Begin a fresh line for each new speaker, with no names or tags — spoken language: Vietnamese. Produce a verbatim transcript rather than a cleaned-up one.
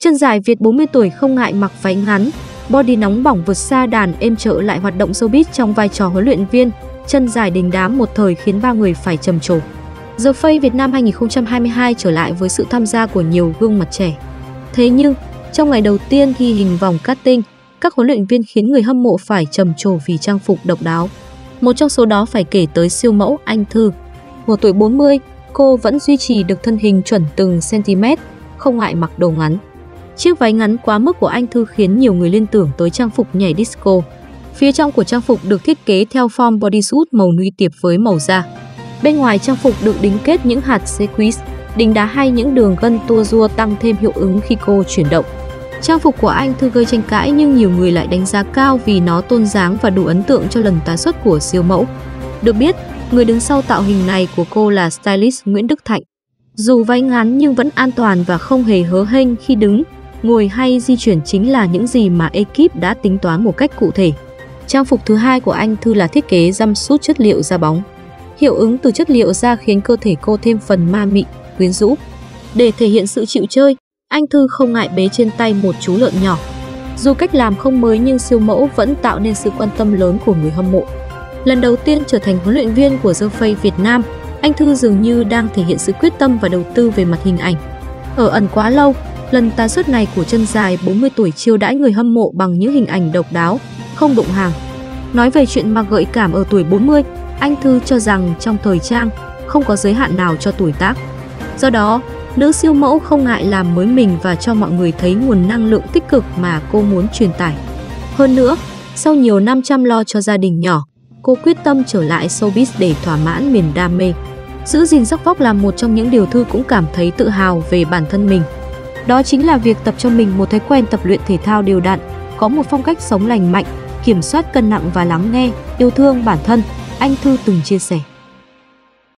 Chân dài Việt bốn mươi tuổi không ngại mặc váy ngắn, body nóng bỏng vượt xa đàn em trở lại hoạt động showbiz trong vai trò huấn luyện viên. Chân dài đình đám một thời khiến ba người phải trầm trồ. The Face Việt Nam hai nghìn không trăm hai mươi hai trở lại với sự tham gia của nhiều gương mặt trẻ. Thế nhưng, trong ngày đầu tiên ghi hình vòng casting, các huấn luyện viên khiến người hâm mộ phải trầm trồ vì trang phục độc đáo. Một trong số đó phải kể tới siêu mẫu Anh Thư. Ở tuổi bốn mươi, cô vẫn duy trì được thân hình chuẩn từng cm, không ngại mặc đồ ngắn. Chiếc váy ngắn quá mức của Anh Thư khiến nhiều người liên tưởng tới trang phục nhảy disco. Phía trong của trang phục được thiết kế theo form bodysuit màu nude tiệp với màu da. Bên ngoài trang phục được đính kết những hạt sequins, đính đá hay những đường gân tua rua tăng thêm hiệu ứng khi cô chuyển động. Trang phục của Anh Thư gây tranh cãi nhưng nhiều người lại đánh giá cao vì nó tôn dáng và đủ ấn tượng cho lần tái xuất của siêu mẫu. Được biết, người đứng sau tạo hình này của cô là stylist Nguyễn Đức Thạnh. Dù váy ngắn nhưng vẫn an toàn và không hề hớ hênh khi đứng, ngồi hay di chuyển chính là những gì mà ekip đã tính toán một cách cụ thể. Trang phục thứ hai của Anh Thư là thiết kế jumpsuit chất liệu da bóng. Hiệu ứng từ chất liệu da khiến cơ thể cô thêm phần ma mị, quyến rũ. Để thể hiện sự chịu chơi, Anh Thư không ngại bế trên tay một chú lợn nhỏ. Dù cách làm không mới nhưng siêu mẫu vẫn tạo nên sự quan tâm lớn của người hâm mộ. Lần đầu tiên trở thành huấn luyện viên của The Face Việt Nam, Anh Thư dường như đang thể hiện sự quyết tâm và đầu tư về mặt hình ảnh. Ở ẩn quá lâu, lần tái xuất này của chân dài bốn mươi tuổi chiêu đãi người hâm mộ bằng những hình ảnh độc đáo, không đụng hàng. Nói về chuyện mặc gợi cảm ở tuổi bốn mươi, Anh Thư cho rằng trong thời trang không có giới hạn nào cho tuổi tác. Do đó, nữ siêu mẫu không ngại làm mới mình và cho mọi người thấy nguồn năng lượng tích cực mà cô muốn truyền tải. Hơn nữa, sau nhiều năm chăm lo cho gia đình nhỏ, cô quyết tâm trở lại showbiz để thỏa mãn niềm đam mê. Giữ gìn sắc vóc là một trong những điều Thư cũng cảm thấy tự hào về bản thân mình. Đó chính là việc tập cho mình một thói quen tập luyện thể thao đều đặn, có một phong cách sống lành mạnh, kiểm soát cân nặng và lắng nghe, yêu thương bản thân, Anh Thư từng chia sẻ.